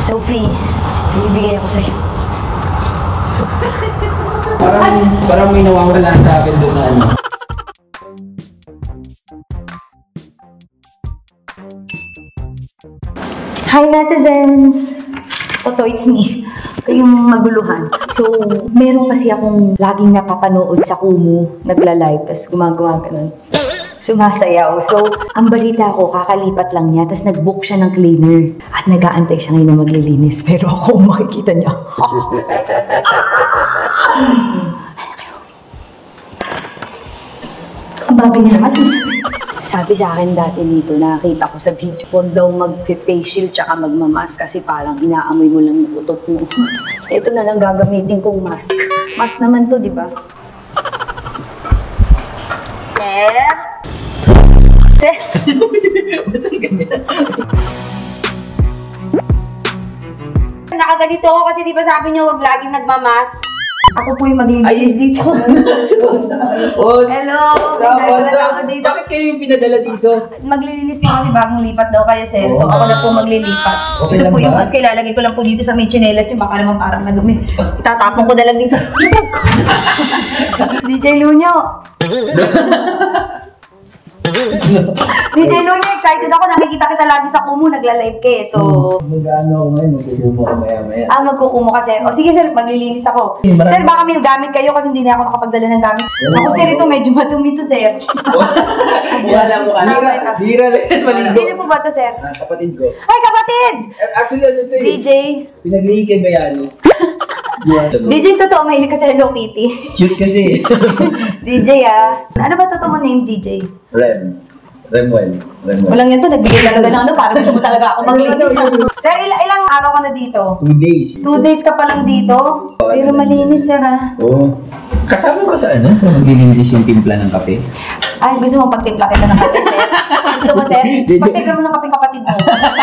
Sophie, bibigay ako sa'yo. Parang may nawawala sa akin doon na ano. Hi, netizens! Oto, it's me. Kayong maguluhan. So, meron kasi akong laging napapanood sa Kumu, nagla-live, tapos gumagawa ganun. Sumasayaw. So, ang balita ko, kakalipat lang niya, tapos nag-book siya ng cleaner. At nag-aantay siya ngayon na maglilinis. Pero ako, makikita niya. Ang bagay niya naman. Sabi sa akin dati dito, nakakita ko sa video, huwag daw mag-facial tsaka magmamask kasi parang inaamoy mo lang yung utot mo. Ito na lang gagamitin kong mask. Mask naman to, di ba? Sir? Sir? Ba't ang ganyan? Nakaganito ako kasi di ba sabi niyo huwag laging nagmamask? Ako po yung maglilinis dito. Hello! What's up? Bakit kayo yung pinadala dito? Maglilinis na kasi bagong lipat daw kayo, sir. So ako na po maglilipat. Okay Ito lang po yung ba? mask. Ilalagay ko lang po dito sa may tsinelas nyo. Baka naman parang madumi. Itatapon ko na lang dito. DJ Lunyo! DJ Lunyo, excited ako. Nakikita kita lagi sa Kumu. Nagla-live ka eh. So... Mag-ano ako ngayon, magkukumo ko maya-maya. magkukumo ka, sir. O sige, sir, maglilinis ako. Sir, baka may gamit kayo kasi hindi na ako nakapagdala ng gamit. Ako, sir, ito medyo madumi to, sir. Wala mo kanina. Hira lang yan, maligo. Sino po ba to, sir? Kapatid ko. Ay, kapatid! Actually, ano ito eh? DJ. Pinaglihi kay Bayani. DJ, totoo, mahilig ka sa Hello Kitty. Cute kasi. DJ, ah. Ano ba totoo mo name, DJ? Remuel. Walang yan to, nagbigay talaga ng ano, parang gusto mo talaga ako maglinis. Sir, ilang araw ka na dito? 2 days. 2 days ka pa lang dito? Pero malinis, sir, ah. Oo. Kasama ba sa ano? Sa maglilinis yung timpla ng kape? Ay, gusto mo pagtimpla kita ng kape, sir? Gusto mo, sir? Pagtimpla mo ng kape kapatid mo.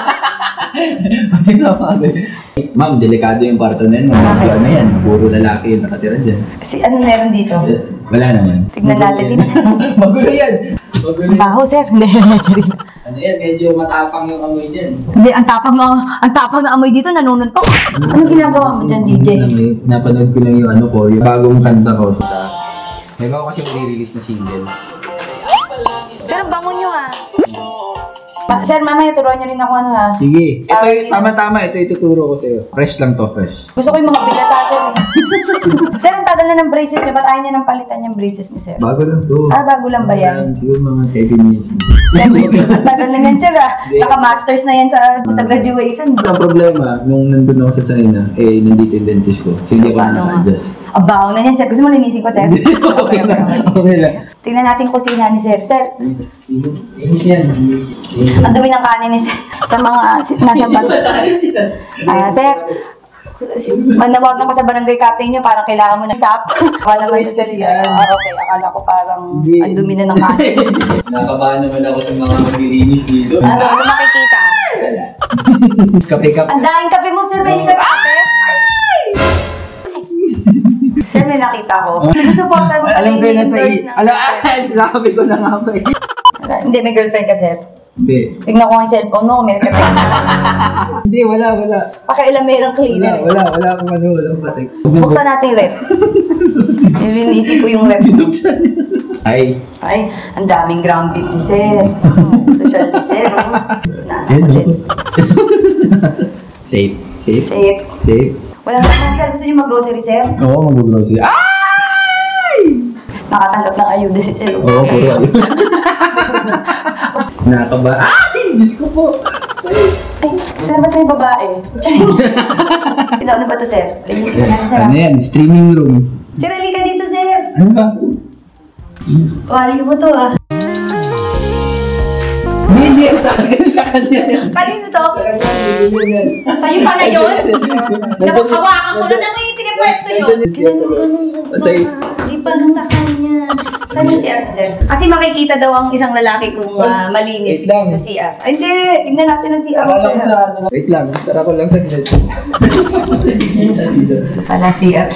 Ma'am, delikado yung kwarto na yan. Bakit? Ano yan? Puro lalaki yung nakatira dyan. Kasi ano meron dito? Wala naman. Tignan natin, tignan. Magulo yan. Magulo yan. Baho, sir. Hindi, sorry. Ano yan? Medyo matapang yung amoy dyan. Hindi, ang tapang na amoy dito, nanununtok. Anong ginagawa mo dyan, DJ? Napanood ko lang yung ano ko, yung bagong kanta ko. May bago kasi mag-release na single. Sir, ang bango nyo, ah. Sir, mamaya turuan nyo rin ako ano, ha? Sige. Ito yung tama-tama. Ito ituturo ko sa'yo. Fresh lang to, fresh. Gusto ko yung mga pilata, sir. Sir, ang tagal na ng braces nyo. Ba't ayaw nyo nang palitan yung braces nyo, sir? Bago lang to. Bago lang ba yan? Siguro mga 7 years. Ang tagal na yan, sir, ah. Naka-masters na yan sa graduation. Ang problema, nung nandun ako sa China, nandito yung dentist ko. So, hindi ko na naka-adjust. Ang baho na yan, sir. Gusto mo linisin ko, sir? Okay lang. Okay lang. Tingnan natin kung kusina ni sir. Sir, Inis yan. ang dumi ng kanin ni sir. Sa mga nasa bato. Sir, manawagan ka sa barangay captain niyo, parang kailangan mo ng sap. Akala naman kasi yan. Okay, akala ko parang ang dumi na ng kanin. Nakabahan naman ako sa mga maglilinis dito. Ano makikita? Wala. Kape-kape. Ang daing kape mo, sir. May likas kape. Sir, may nakita ko. Sinusuporta mo Alam ko yun nasa sabi ko na nga ba eh. Hindi, may girlfriend ka, sir. Hindi. Tignan ko ang cellphone mo kung may nagkatayin sa Hindi, wala. Pakailan mayroong cleaner. Wala akong ano, walang patik. Buksan natin yung rep. Nilinisin ko yung rep. Binuksan. Ay, ang daming ground beef ni sir. Social ni sir. Nasa ko din. Safe. Safe. Wala naman, sir. Gusto niyo mag-grocery, sir? Oo, mag-grocery. Ay! Nakatanggap ng ayuda si sir. Oo, puro ayun. Nakaba. Ay! Diyos ko po. Ay, sir, ba't may babae? Ano ba to, sir? Linisin ko natin, sir. Ano yan? Streaming room. Sir, halika dito, sir. Ano ba? Wali mo to, ah. Hindi, sa kanya yan. Kanino to? Yan. Sa'yo pala yun? Hawakan ko na sa mo yung pinipwesto yun. Patay. Di pala sa kanya. Saan yung CR, sir? Kasi makikita daw ang isang lalaki kung malinis Wait lang. sa CR. Ay, hindi. Tignan natin ang CR. Tara lang sa ano. Wait lang. Tara ko lang sa gilid. Pala CR.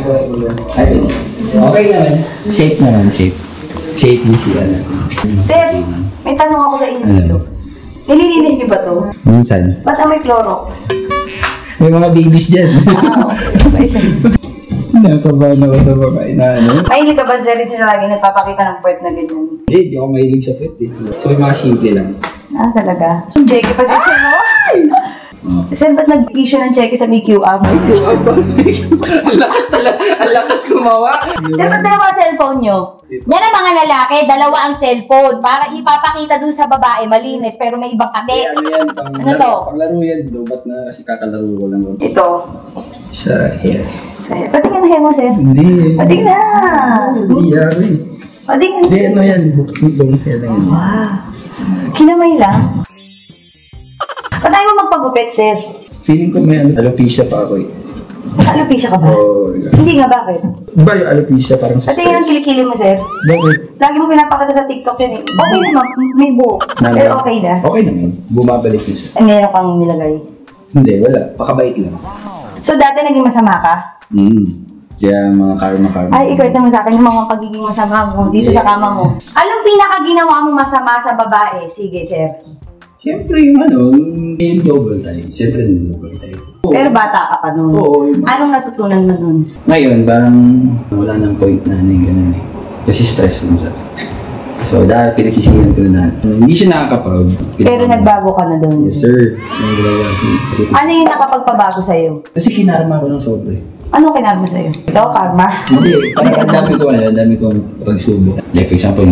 Okay naman. Shape naman, shape. Shape ni siya na. Sir, may tanong ako sa inyo Ano? dito. Nililinis niyo ba to? Minsan. Ba't amoy Clorox? May mga babies dyan. Ay, sir. Nakabahan ako sa mga inaano. Mahilig ka ba, sir? Ito na lagi nagpapakita ng puwet na ganyan. Di ako mahilig sa pet eh. So, yung mga simple lang. Ah, talaga? Cheque pa si sir, no? Oh. Sir, ba't nag-issue ng cheque sa MQ app? Ang lakas talaga. Ang lakas gumawa. Sir, ba't dalawa ang cellphone nyo? Yan ang mga lalaki, dalawa ang cellphone. Para ipapakita dun sa babae, malinis, pero may ibang Eh, kateks. ano yan? Ano to? Panglaro yan. Lobat na kasi kakalaro ko lang. Ito. Sa hair. Sir, patingin na hair mo, sir. Hindi. Patingin na! Hindi yari. Patingin Hindi, na. ano yan? Long hair lang yan. Wow. Kinamay lang. Ba't tayo mo magpagupit, sir? Feeling ko may alopecia pa ako eh. Alopecia ka ba? Oh, Hindi nga, bakit? ba yung alopecia parang sa Patingin ang stress? kilikili mo, sir. Bakit? Lagi mo pinapakita sa TikTok yun eh. Okay naman, may buhok. Pero okay na. Okay naman. Bumabalik na siya. Ay, meron kang nilagay. Hindi, wala. Pakabait lang. So, dati naging masama ka? Kaya mga karma. Ay, ikaw ito mo sa akin yung mga pagiging masama mo dito sa kama mo. Anong pinaka-ginawa mo masama sa babae? Sige, sir. Siyempre yung yung double time. Siyempre yung double time. Pero bata ka pa nun. Oo, yun. Anong natutunan mo nun? Ngayon, parang wala nang point na ganun eh. Kasi stress mo siya. So, dahil pinagsisingan ko na lahat. Hindi siya nakaka-proud. Pero nagbago ka na dun. Yes, sir. Yung ginagawa kasi Ano yung nakapagpabago sa'yo? kasi kinarma ko ng sobre. Anong kinarma sa'yo? Ikaw, karma? Hindi, parang ang dami kong pagsubok. Like, for example,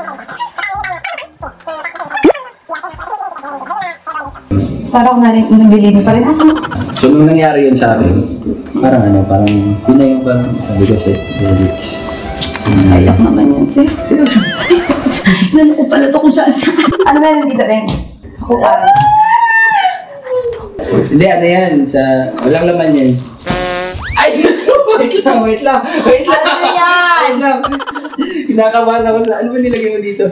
Parang naglilini pa rin. Ano? so nung nangyari yun sa akin, parang yun na yung parang, sabi ko, shit, relax. Ayak naman yun, sir. Seryoso? Nano ko pala to kung saan. Ano meron dito, Ren? Ako parang. Hindi, ano yan, walang laman yan. Ay, wait lang. Ano yan? Kinakabahan ako sa, ano ba nilagay mo dito?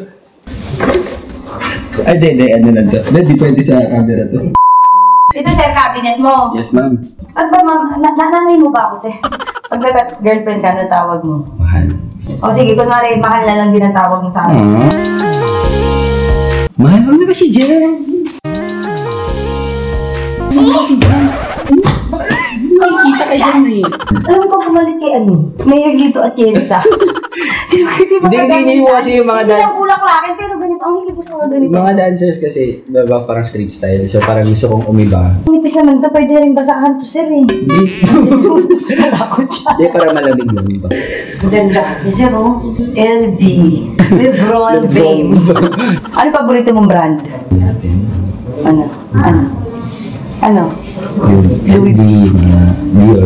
Ay, hindi, ano na to. Hindi pwede sa camera to. Ito, sir, cabinet mo. Yes, ma'am. At ba, ma'am, nanay mo ba ako, sir? Pag nag-girlfriend ka, ano tawag mo? Mahal. O sige, kunwari, mahal na lang din ang tawag mo sa akin. Mahal mo na ba si Jen? Kita ka dyan eh. Alam ko, pumalit kay Mayor Lito Atienza. Hindi kasi hindi mo kasi yung mga Hindi lang bulaklakin, pero ganito. Ang hilig ko sa mga ganito. Mga dancers kasi, diba, parang street style. So parang gusto kong umiba. Ang nipis naman ito, pwede rin basahan to, sir, eh. Hindi. Natakot siya. Hindi, parang malamig lang ba? Ganda. Sir, oh. LB. Lebron James. Ano paborito mong brand? Natin. Ano? Louis V. Dior.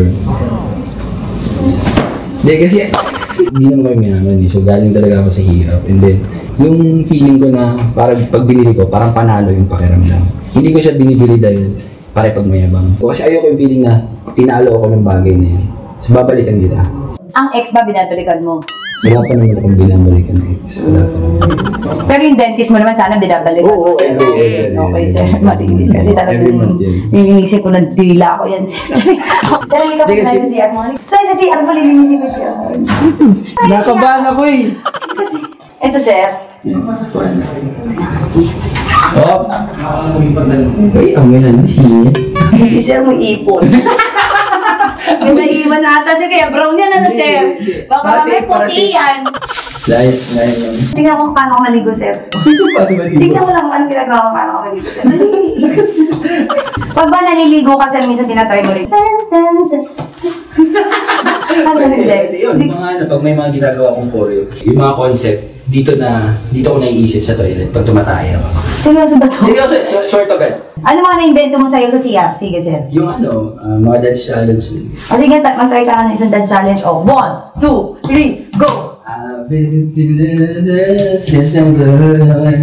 Hindi kasi, hindi naman kami mayaman eh. So galing talaga ako sa hirap. And then, yung feeling ko na parang pag binili ko, parang panalo yung pakiramdam. Hindi ko siya binibili dahil pare pag mayabang. Kasi ayoko yung feeling na tinalo ako ng bagay na yun. So babalikan kita. Ang ex ba binabalikan mo? Wala pa naman akong binabalikan na ex. Wala pa naman. Pero yung dentist mo naman sana binabalikan mo, sir. Okay, sir. Malinis. Kasi Every month talagang yun. nilinisin ko ng dila ko yan, sir. Talagang ka pa Hindi, na kasi- sa CR mo. Sa CR mo, lilinisin ko siya. Nakabahan ako eh. Kasi, ito, sir. Oh! Uy, amoy singit. Hindi, sir, mo ipon. May naiwan ata, sir. Kaya brown yan, ano, sir? Baka may puti yan. Light lang. Tingnan ko kung paano ako maligo, sir. Tingnan ko lang kung anong ginagawa ko paano ako maligo, sir. Pag ba naliligo ka, sir, minsan tinatry mo rin. Pwede yun. Pag may mga ginagawa kong choreo, yung mga concept, dito ko naiisip sa toilet pag tumataya ako. Seryoso ba to? Seryoso, short agad. Ano mga na-invento mo sa'yo sa CR? Sige, sir. Yung mga dance challenge din. O sige, mag-try ka ng isang dance challenge. O, 1, 2, 3, go! I've been through this, yes, I'm good.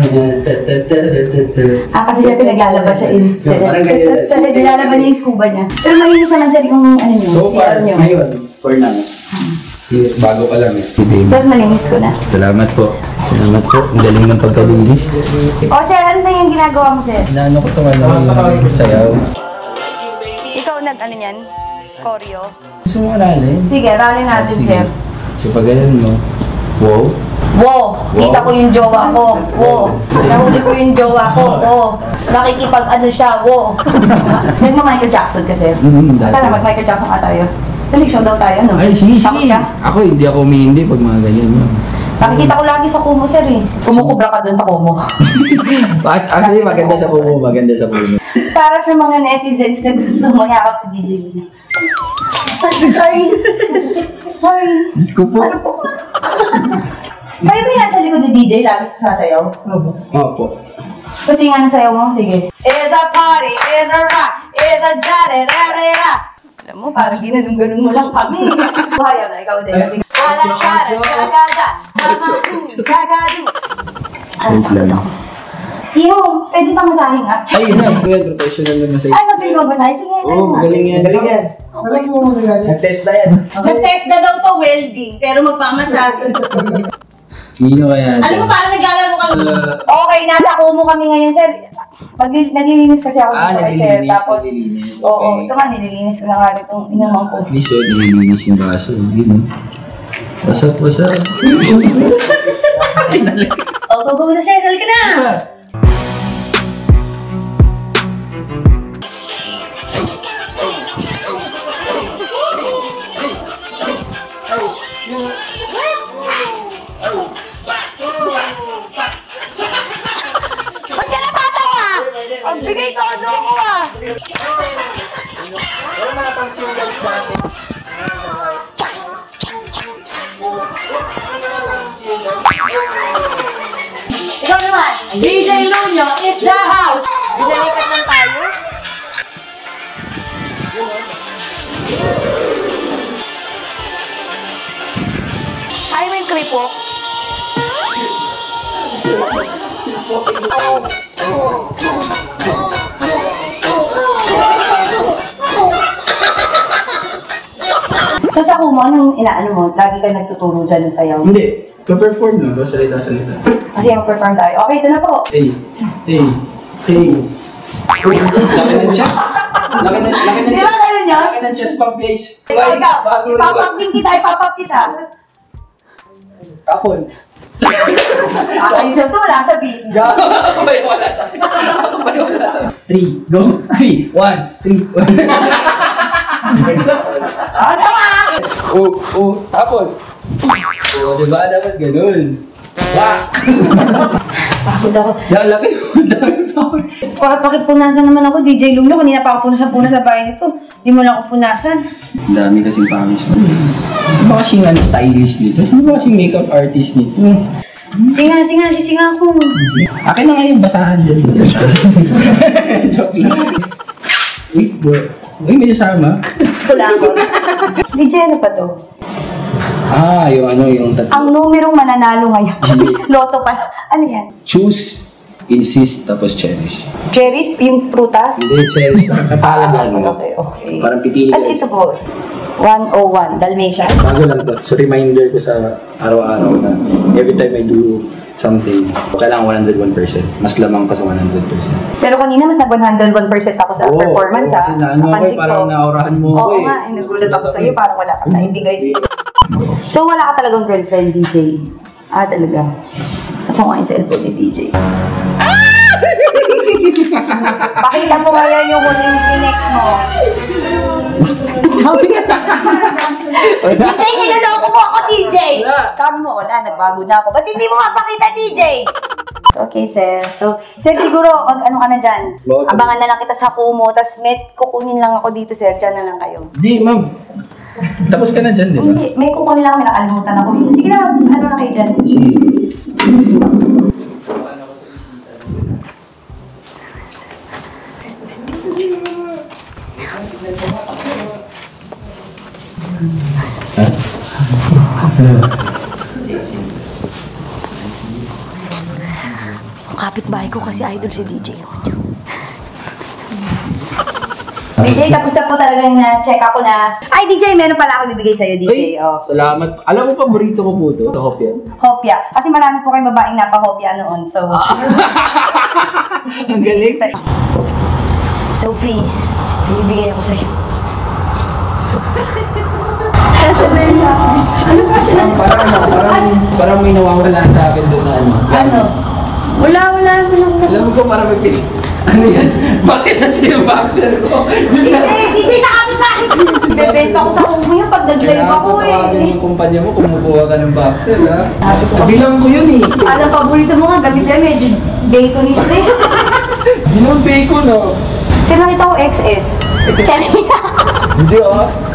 Kasi siya pinaglalaba siya in. Parang ganyan. Nilalaban niya yung scuba niya. Pero malinis naman, sir, yung ano niyo, So far, CR niyo. ngayon, for now, bago pa lang eh. Sir, malinis ko na. Salamat po. Ang galing ng pagkalinis. O, sir, ano na yung ginagawa mo, sir? Inaano ko itong yung sayaw. Ikaw nag-ano niyan? Choreo? Gusto mo aralin? Sige, aralin natin, sir. So pag ganun mo, wow. Wow, kita ko yung jowa ko. Wow, nahuli ko yung jowa ko. Wow, nakikipag-ano siya. Wow. Nagma-Michael Jackson kasi. Tara, mag-Michael Jackson ka tayo. Dali, show daw tayo, no? Ay, sige, Takot sige. ka? Ako, hindi ako umihindi pag mga ganyan. Nakikita ko lagi sa Kumu, sir eh. Kumukubra ka dun sa Kumu. Actually, maganda sa Kumu, maganda sa Kumu. Para sa mga netizens na gusto mangakap si DJ Lina. Sorry. Sorry. Diyos ko po. Ano po? Kayo ba yan sa likod ni DJ? Lagi sasayaw? Opo. Pati nga sayaw mo? Sige. It's a party, it's a rock, it's a jolly-da-da-da. Alam mo, parang ginanong-ganon mo lang kami. Buhayaw na, ikaw din. Sige. Kala-kala, kagada, hamaku, kagadu. Ano, bakit ako? Iyo, pwede pa masahe nga. Ay, yun na. Kuya, professional na masaya. Ay, magaling magmasahe. Sige, tayo Oo, nga. magaling yan. Magaling yan. Nag-test na yan. Nag-test na daw to welding, pero magpamasahe. Sino kaya? Alam mo, parang naglalaro kami. Okay, nasa Kumu kami ngayon, sir. Naglilinis kasi ako dito kay sir. Tapos, naglilinis. oo, ito nga, nililinis ko na nga itong inamang ko. At least yun, nililinis yung baso. Yun, What's up? Oh, go na, sir. Halika na! Ba't ka natatawa? Ang bigay todo ko ah! Ikaw naman, DJ Lunyo is the house! Binalikat lang tayo? Ayaw mo yung kripo? So sa Kumu, anong inaano mo? Lagi ka nagtuturo dyan ng sayaw? Hindi. Pa-perform lang. Salita. Kasi yung perform tayo. Okay, ito na po. Hey. Laki ng chest. Laki ng Di ba chest. ganun yun? Laki ng chest pump, guys. Ikaw, ipapapin kita. Kapon. Ay, sa ito, wala sa beat. Wala sa 3, go. 3, 1, 3, 1. Ano ka? Tapon. Diba dapat ganun? Bakit ako? Yan, laki mo. Dami pa. Pakipunasan naman ako, DJ Lunyo. Kanina pa ako punasan sa bahay nito. Di mo lang ako punasan. Ang dami kasing pangis mo. Ano ba kasing stylist dito? Sino ba kasing makeup artist nito? Singa ako. Akin na nga yung basahan dyan. Joke lang. Uy, may nasama. Ito lang ako. DJ, ano pa to? Yung Ang numerong mananalo ngayon. Loto pala. Ano yan? choose, insist, tapos cherish. Cherries, yung prutas? Hindi, cherish. Kapalagan mo. Okay. Parang pipili As ito po, 101, Dalmatian. Bago lang to. So, reminder ko sa araw-araw na every time I do something, kailangan 101%. Mas lamang pa sa 100%. Pero kanina mas nag-101% ako sa performance ha. Kasi napansin ko, parang naurahan mo ako Oo nga, nagulat ako sa'yo, parang wala ka naibigay. So wala ka talagang girlfriend, DJ? Talaga. Ako nga yung cellphone ni DJ. Pakita mo ngayon yung next mo. Hindi, niloloko mo ako, DJ! Sabi mo, wala, nagbago na ako. Ba't hindi mo mapakita, DJ? Okay, sir. So, sir, siguro, ano ka na dyan? Abangan na lang kita sa Kumu, tas kukunin lang ako dito, sir. Dyan na lang kayo. Di, ma'am. Tapos ka na dyan, di ba? Hindi, may kukunin lang, may nakalimutan ako. Sige na, ano na kayo dyan? Sige. Ang kapitbahay ko kasi idol si DJ Lonyo. DJ, tapos na po talaga na-check ako na. Ay, DJ, meron pala ako bibigay sa'yo, DJ. Ay, salamat. Alam mo, paborito ko po ito. Hopya. Hopya. Kasi marami po kayong babaeng napahopya noon. So, Ang galing. Sophie, bibigay ako sa'yo. Kasya na yun sa akin. Ano kasya na sa Parang may nawawala sa akin doon na ano. Ano? Wala. Alam ko parang may ano yan? Bakit kasi yung boxer ko? DJ sa kapitbahay! Bebenta ko sa kumo yun pag nag-live ako Kailangan yung kumpanya mo, kumukuha ka ng boxer ha? Sabi ko, Bilang ko yun eh. alam, paborito mo nga, gamit na medyo baconish na yun. Hindi naman bacon no? Kasi nakita ko XS. Charing. Hindi ah.